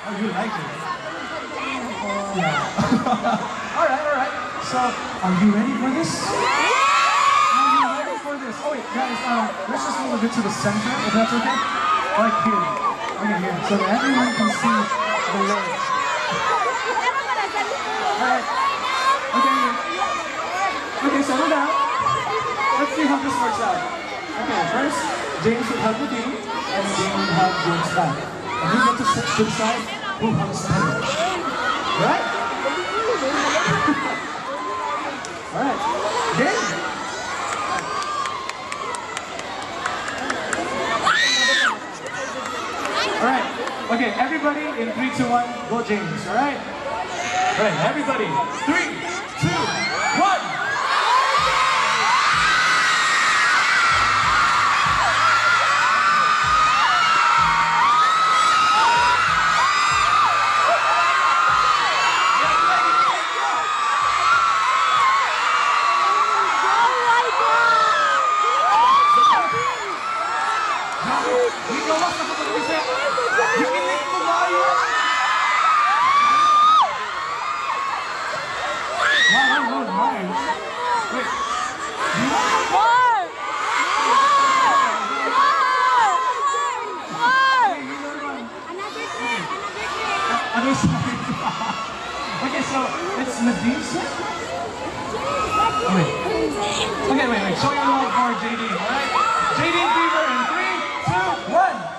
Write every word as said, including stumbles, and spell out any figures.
Oh, you like it? Yeah. Alright, alright. So, are you ready for this? Are you ready for this? Oh wait, guys, um, let's just move a bit to the center, if that's okay? Like here. Okay, here. So that everyone can see the legs. Alright. Okay. Okay, settle down. Let's see how this works out. Okay, first, James would hug Nadine, and Nadine would hug James back. And you get to decide who hugs better. Right? Alright. Game! Alright. Okay, everybody in three, two, one, go James, alright? Alright, everybody. three, two, one! Okay, so it's Nadine's turn? Wait. Okay, wait, wait. Show your love for JaDine, alright? JaDine Fever in three, two, one!